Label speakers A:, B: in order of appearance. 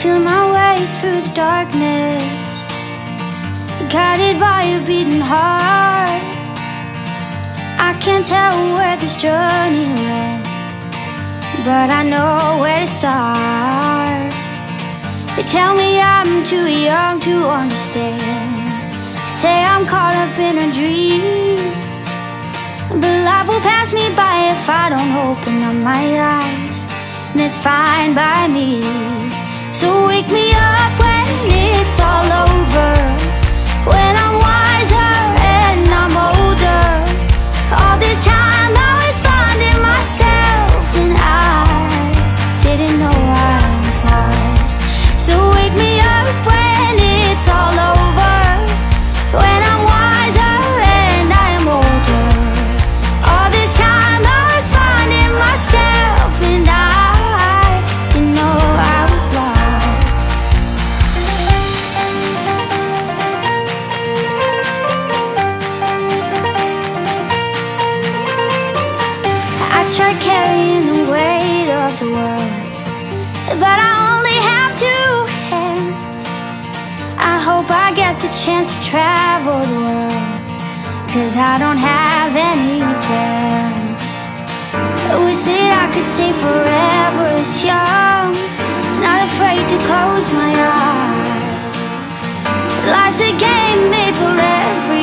A: feel my way through the darkness, guided by a beating heart. I can't tell where this journey will end, but I know where to start. They tell me I'm too young to understand, say I'm caught up in a dream, but life will pass me by if I don't open up my eyes. That's fine by me. So wake me up when it's all over, when I'm wiser and I'm older. All this time I was finding myself, and I didn't know I was lost. So wake me up when it's all over, when I'm wiser and I am older. All this time I was finding myself, and I didn't know I was lost. I tried carrying the weight of the world, but I only have two hands. I hope I get the chance to travel the world, 'cause I don't have any plans. I wish that I could stay forever this young, not afraid to close my eyes. Life's a game made for everyone.